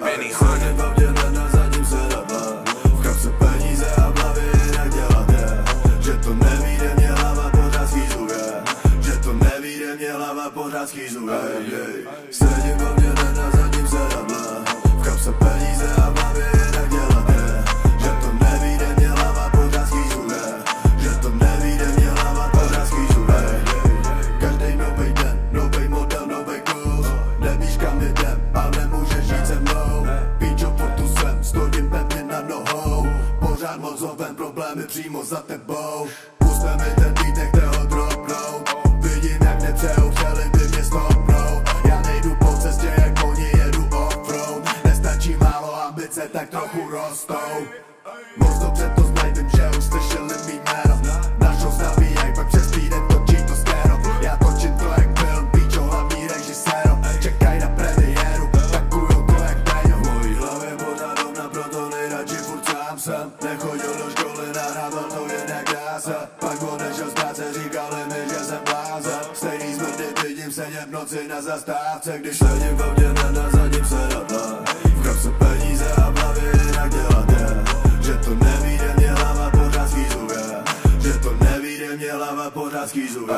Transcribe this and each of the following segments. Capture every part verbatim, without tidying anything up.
vyspěný chodím. Na zadním sedadle, v kapse peníze a v hlavě jinak dělat je. Že to nevíde, mě hlava pořád schýzuje. Že to nevíde, mě hlava pořád schýzuje. Sedím pevně na zadním sedadle, v kapse peníze a v hlavě jinak dělat je. Že to nevíde, mě hlava pořád schýzuje. Že to nevíde, mě hlava pořád schýzuje. Každej novej den, novej model, novej kus. Nevíš kam jdem a nemůžeš žít se mnou. Píčo, furt tu jsem, stojím pevně na nohou. Pořád moc hoven, problémy přímo za tebou. Puste mi ten beat, nechte ho dropnout. Vidím jak nepřejou, chtěli by mě stopnout. Já nejdu po cestě, jak oni jedu offroad. Nestačí málo ambice, tak trochu rostou. Moc dobře to znají, vím, že už slyšeli mý jméno. Našou stavíjaj, pak přes týden točí to stéro. Já točím to jak film, píčo, hlavní režiséro. Čekaj na premiéru, takujou to jak Peňo. V mojí hlavě pořád dovna, proto nejradši furt sám jsem. Nechodil do školy, nahrával to jen jak dá se. Pak odešel z práce, říkali mi, že jsem blázen. Stejný smrdy vidím sedět v noci na zastávce. Když sedím v autě na zadním sedadle, v kapse peníze a v hlavě jinak dělat je. Že to nevíde, mě hlava pořád schýzuje. Že to nevíde, mě hlava pořád schýzuje.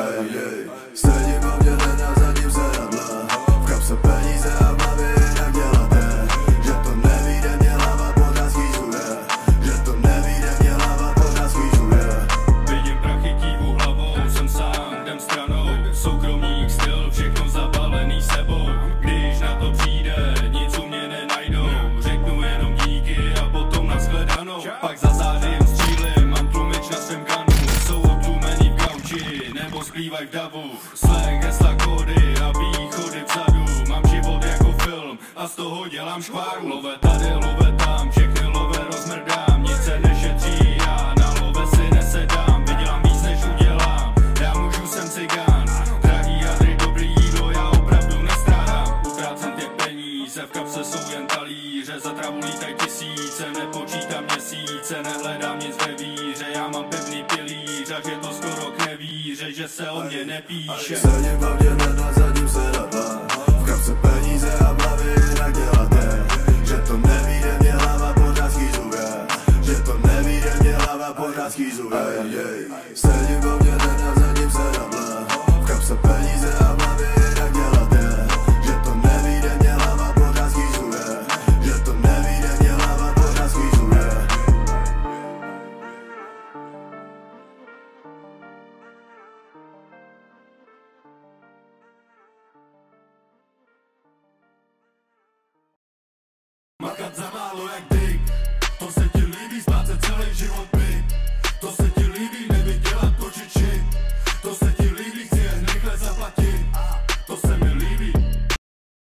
Sedím v autě na zadním sedadle, v kapse peníze a v hlavě jinak dělat je. Že to nevíde, mě hlava pořád schýzuje. Že to nevíde, mě hlava pořád schýzuje. Vidím prachy, kývu hlavou, jsem sám, jdem stranou. Soukromník, styl, všechno zabalený sebou. Když na to přijde, nic u mě nenajdou. Řeknu jenom díky a potom nashledanou. Pak za zářím střílim, mám tlumič na svém ganu. Jsou otlumení v gauči, nebo zpívaj v davu. Slang, hesla, kódy a východy vzadu. Mám život jako film a z toho dělám škváru. Love tady, love tam, všechny love rozmrdám. Nic se nešetří, já na love si nesedám. Vydělám víc než udělám, já můžu, jsem cigán. Drahý jadry, dobrý jídlo, já opravdu nestráhám. Utrácím těch peníze, v kapse jsou jen talíře. Za travu lítaj tisíce, nepočítám měsíce. Nehledám nic ve víře, já mám pevný pilíř. A že to skoro k nevíře, že se o mě nepíše. Sedím v autě na zadním sedadle, v kapse peníze a v hlavě jinak dělat je. Že to nevíde, mě hlava pořád schýzuje. Že to nevíde, mě hlava pořád schýzuje.